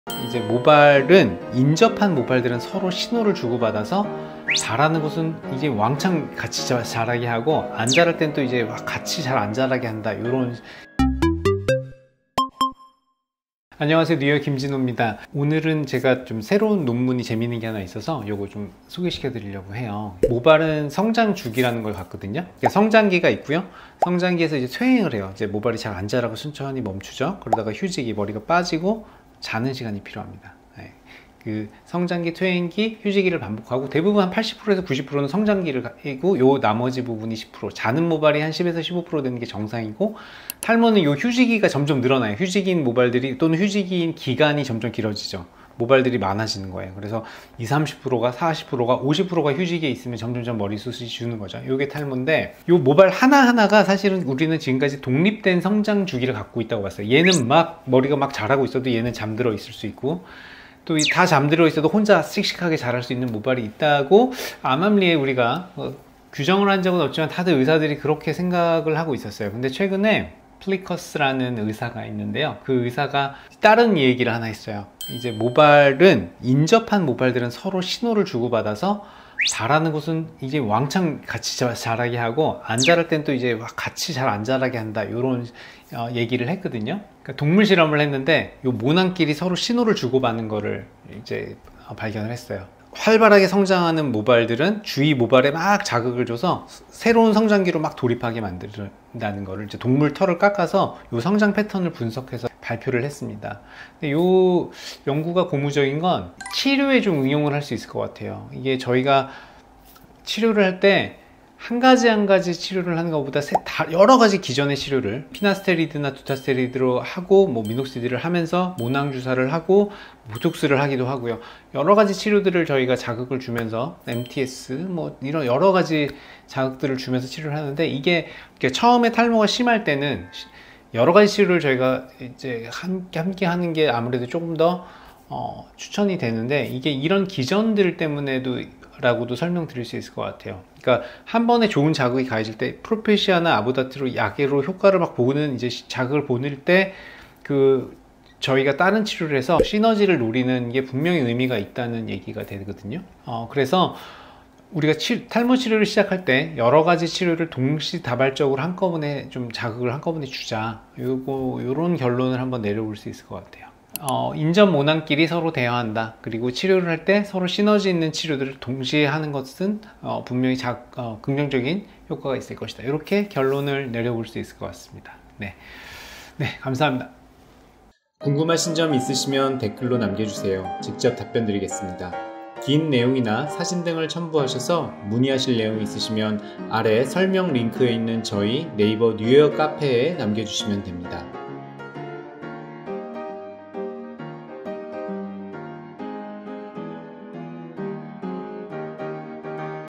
이제 모발은 인접한 모발들은 서로 신호를 주고받아서 자라는 것은 이제 왕창 같이 자라게 하고 안 자랄 땐 또 이제 같이 잘 안 자라게 한다. 이런. 안녕하세요, 뉴욕 김진호입니다. 오늘은 제가 좀 새로운 논문이 재미있는 게 하나 있어서 이거 좀 소개시켜 드리려고 해요. 모발은 성장 주기라는 걸 갖거든요. 그러니까 성장기가 있고요. 성장기에서 이제 퇴행을 해요. 이제 모발이 잘 안 자라고 천천히 멈추죠. 그러다가 휴지기, 머리가 빠지고 자는 시간이 필요합니다. 네. 그 성장기, 퇴행기, 휴지기를 반복하고 대부분 한 80%에서 90%는 성장기를 가지고 요 나머지 부분이 10%, 자는 모발이 한 10에서 15% 되는 게 정상이고, 탈모는 요 휴지기가 점점 늘어나요. 휴지기인 모발들이 또는 휴지기인 기간이 점점 길어지죠. 모발들이 많아지는 거예요. 그래서 20, 30%가 40%가 50%가 휴지기에 있으면 점점점 머리숱이 주는 거죠. 요게 탈모인데, 요 모발 하나하나가 사실은 우리는 지금까지 독립된 성장 주기를 갖고 있다고 봤어요. 얘는 막 머리가 막 자라고 있어도 얘는 잠들어 있을 수 있고, 또 다 잠들어 있어도 혼자 씩씩하게 자랄 수 있는 모발이 있다고 암암리에 우리가 규정을 한 적은 없지만 다들 의사들이 그렇게 생각을 하고 있었어요. 근데 최근에 플리커스라는 의사가 있는데요. 그 의사가 다른 얘기를 하나 했어요. 이제 모발은 인접한 모발들은 서로 신호를 주고받아서 자라는 것은 이제 왕창 같이 자라게 하고 안 자랄 땐 또 이제 같이 잘 안 자라게 한다. 이런 얘기를 했거든요. 그러니까 동물 실험을 했는데 요 모낭끼리 서로 신호를 주고받는 거를 이제 발견을 했어요. 활발하게 성장하는 모발들은 주위 모발에 막 자극을 줘서 새로운 성장기로 막 돌입하게 만든다는 거를 이제 동물 털을 깎아서 요 성장 패턴을 분석해서 발표를 했습니다. 근데 요 연구가 고무적인 건 치료에 좀 응용을 할 수 있을 것 같아요. 이게 저희가 치료를 할 때 한 가지 치료를 하는 것보다 여러 가지 기존의 치료를 피나스테리드나 두타스테리드로 하고 미녹시딜을 하면서 모낭 주사를 하고 보톡스를 하기도 하고요. 여러 가지 치료들을 저희가 자극을 주면서 MTS 이런 여러 가지 자극들을 주면서 치료를 하는데, 이게 처음에 탈모가 심할 때는 여러 가지 치료를 저희가 이제 함께 하는 게 아무래도 조금 더 추천이 되는데, 이게 이런 기전들 때문에도 라고도 설명드릴 수 있을 것 같아요. 그러니까 한 번에 좋은 자극이 가해질 때 프로페시아나 아보다트로 약으로 효과를 막 보는 이제 자극을 보낼 때 저희가 다른 치료를 해서 시너지를 노리는 게 분명히 의미가 있다는 얘기가 되거든요. 그래서 우리가 탈모 치료를 시작할 때 여러 가지 치료를 동시다발적으로 한꺼번에 좀 자극을 한꺼번에 주자. 요런 결론을 한번 내려볼 수 있을 것 같아요. 인접 모낭끼리 서로 대화한다. 그리고 치료를 할 때 서로 시너지 있는 치료들을 동시에 하는 것은 분명히 긍정적인 효과가 있을 것이다. 이렇게 결론을 내려볼 수 있을 것 같습니다. 네, 감사합니다. 궁금하신 점 있으시면 댓글로 남겨주세요. 직접 답변 드리겠습니다. 긴 내용이나 사진 등을 첨부하셔서 문의하실 내용이 있으시면 아래 설명 링크에 있는 저희 네이버 뉴욕 카페에 남겨주시면 됩니다.